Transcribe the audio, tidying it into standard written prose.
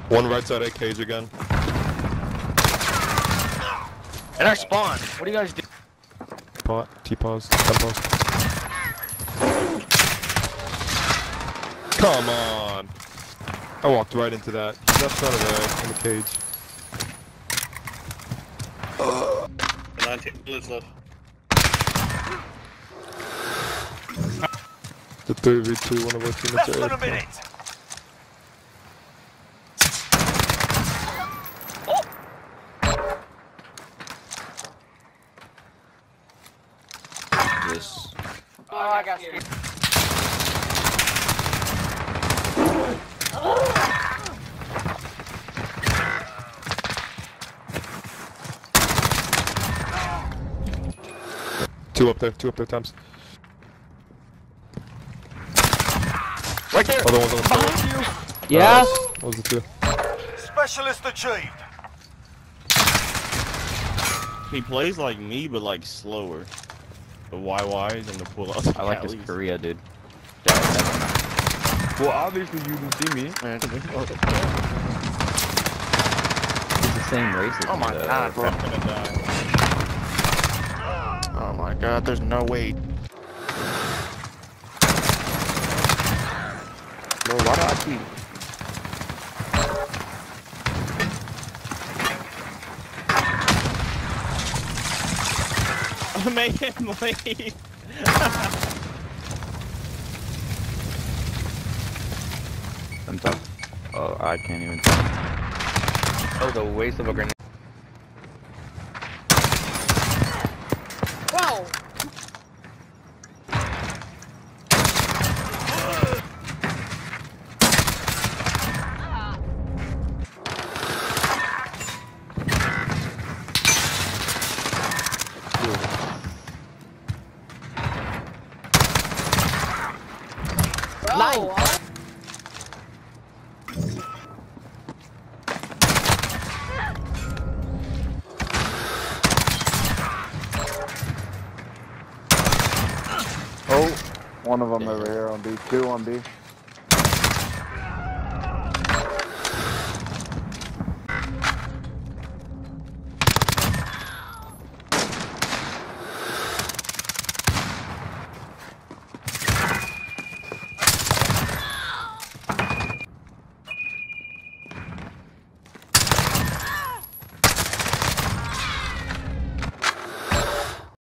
One right side at cage again. And our spawn. What do you guys do? T-pause. T-pause. Come on. I walked right into that. He's left side of there in the cage. 19 bullets left. The 3v2, one of our teammates Less are than a AFK. minute. This. Oh, I got scared. Two up there Times. Right there. Other one's on the Behind you. Yeah? That was the two. Specialist achieved. He plays like me, but like slower. The YYs and the pull-ups. I like his Korea, dude. Well, obviously you didn't see me. He's the same race as Oh my me, though. god, bro. I'm gonna die. Oh my god, there's no way. Bro, why do I keep... I made him leave. I'm tough. Oh, I can't even tell. Oh, the waste of a grenade. Wow. Wow. Oh, one of them over here on B. Two on B.